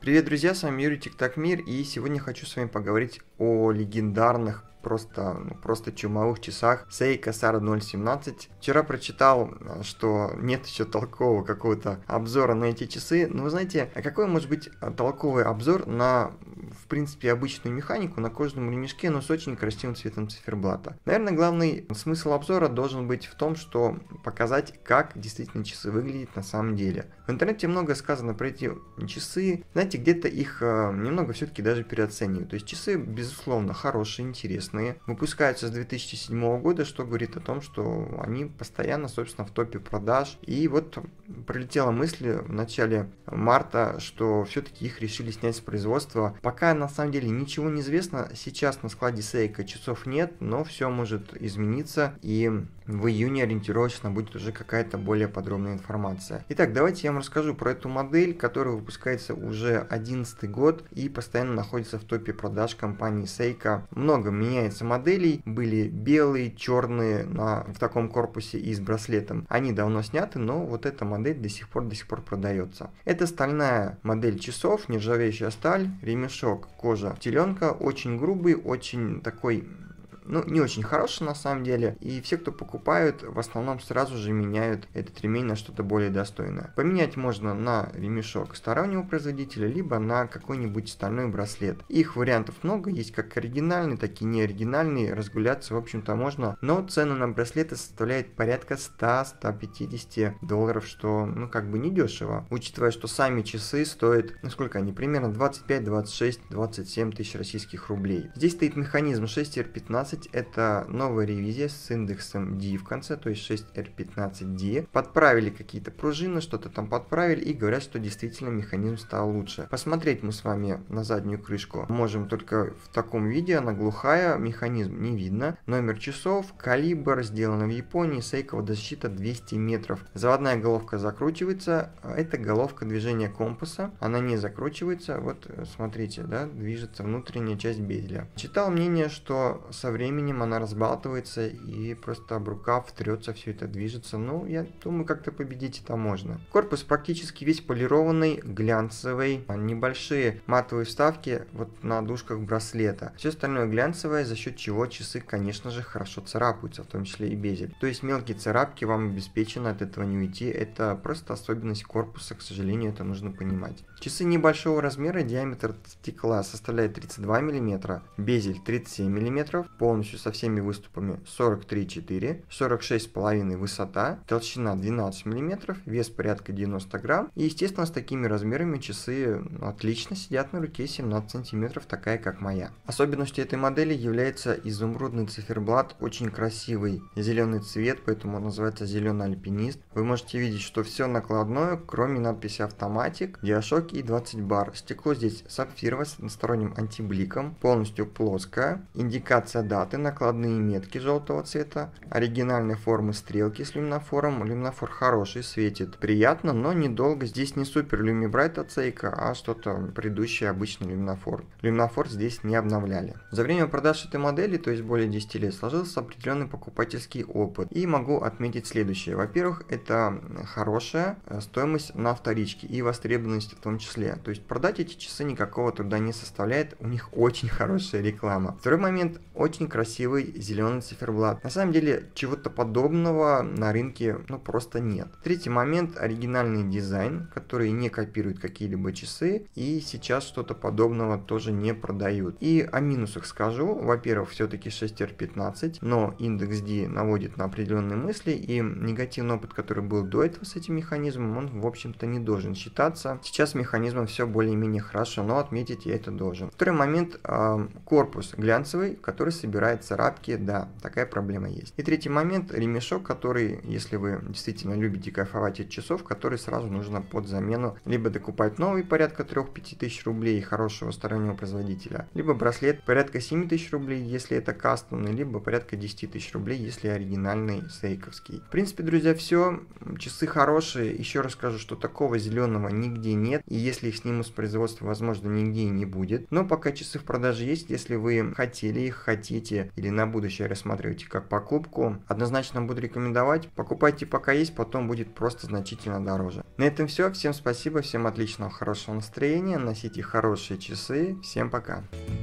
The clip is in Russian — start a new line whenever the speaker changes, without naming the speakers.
Привет, друзья, с вами Юрий Тик-Так-Мир, и сегодня хочу с вами поговорить о легендарных, просто чумовых часах Seiko SAR 017. Вчера прочитал, что нет еще толкового какого-то обзора на эти часы, но вы знаете, а какой может быть толковый обзор на, в принципе, обычную механику на кожаном ремешке, но с очень красивым цветом циферблата? Наверное, главный смысл обзора должен быть в том, что показать, как действительно часы выглядят на самом деле. В интернете много сказано про эти часы, знаете, где-то их немного все-таки даже переоценивают. То есть часы, безусловно, хорошие, интересные, выпускаются с 2007 года, что говорит о том, что они постоянно, собственно, в топе продаж. И вот пролетела мысль в начале марта, что все-таки их решили снять с производства. Пока на самом деле ничего не известно, сейчас на складе Seiko часов нет, но все может измениться, и в июне ориентировочно будет уже какая-то более подробная информация. Итак, давайте я вам расскажу про эту модель, которая выпускается уже 11 год и постоянно находится в топе продаж компании Seiko. Много меняется моделей, были белые, черные в таком корпусе и с браслетом. Они давно сняты, но вот эта модель до сих пор продается. Это стальная модель часов, нержавеющая сталь, ремешок, кожа, теленка, очень грубый, очень такой, не очень хороший на самом деле, и все, кто покупают, в основном сразу же меняют этот ремень на что-то более достойное. Поменять можно на ремешок стороннего производителя, либо на какой-нибудь стальной браслет. Их вариантов много, есть как оригинальные, так и неоригинальные, разгуляться, в общем-то, можно, но цены на браслеты составляют порядка 100-150 долларов, что, как бы недешево, учитывая, что сами часы стоят, сколько они, примерно 25, 26, 27 тысяч российских рублей. Здесь стоит механизм 6R15, это новая ревизия с индексом D в конце, то есть 6R15D. Подправили какие-то пружины, что-то там подправили и говорят, что действительно механизм стал лучше. Посмотреть мы с вами на заднюю крышку можем только в таком виде, она глухая, механизм не видно. Номер часов, калибр, сделано в Японии, Seiko водозащита 200 метров. Заводная головка закручивается, это головка движения компаса, она не закручивается, вот смотрите, да, движется внутренняя часть безеля. Читал мнение, что со временем она разбалтывается и просто об рукав трется, все это движется. Я думаю, как-то победить это можно. Корпус практически весь полированный, глянцевый, небольшие матовые вставки вот на дужках браслета. Все остальное глянцевое, за счет чего часы, конечно же, хорошо царапаются, в том числе и безель. То есть мелкие царапки вам обеспечены, от этого не уйти. Это просто особенность корпуса, к сожалению, это нужно понимать. Часы небольшого размера, диаметр стекла составляет 32 мм, безель 37 мм, полностью со всеми выступами 43,4, 46,5 высота, толщина 12 мм, вес порядка 90 грамм. И, естественно, с такими размерами часы отлично сидят на руке, 17 см, такая как моя. Особенностью этой модели является изумрудный циферблат, очень красивый зеленый цвет, поэтому он называется зеленый альпинист. Вы можете видеть, что все накладное, кроме надписи автоматик, диашок и 20 бар. Стекло здесь сапфировое с односторонним антибликом, полностью плоское, индикация даты, накладные метки желтого цвета, оригинальной формы стрелки с люминофором. Люминофор хороший, светит приятно, но недолго. Здесь не супер люмибрайт от Seiko, а что-то предыдущий обычный люминофор. Люминофор здесь не обновляли. За время продаж этой модели, то есть более 10 лет, сложился определенный покупательский опыт. И могу отметить следующее. Во-первых, это хорошая стоимость на вторичке и востребованность в том числе. То есть продать эти часы никакого труда не составляет, у них очень хорошая реклама. Второй момент, очень красивый зеленый циферблат. На самом деле, чего-то подобного на рынке просто нет. Третий момент, оригинальный дизайн, который не копирует какие-либо часы, и сейчас что-то подобного тоже не продают. И о минусах скажу. Во-первых, все-таки 6R15, но индекс D наводит на определенные мысли, и негативный опыт, который был до этого с этим механизмом, он, в общем-то, не должен считаться. Сейчас с механизмом все более-менее хорошо, но отметить я это должен. Второй момент, корпус глянцевый, который собирает царапки, да, такая проблема есть. И третий момент, ремешок, который, если вы действительно любите кайфовать от часов, который сразу нужно под замену, либо докупать новый порядка 3-5 тысяч рублей хорошего стороннего производителя, либо браслет порядка 7 тысяч рублей, если это кастомный, либо порядка 10 тысяч рублей, если оригинальный сейковский. В принципе, друзья, все, часы хорошие, еще раз скажу, что такого зеленого нигде нет, и если их снимут с производства, возможно, нигде и не будет, но пока часы в продаже есть, если вы хотели их, хотите, хотите или на будущее рассматриваете как покупку, однозначно буду рекомендовать. Покупайте пока есть, потом будет просто значительно дороже. На этом все. Всем спасибо, всем отличного, хорошего настроения, носите хорошие часы. Всем пока.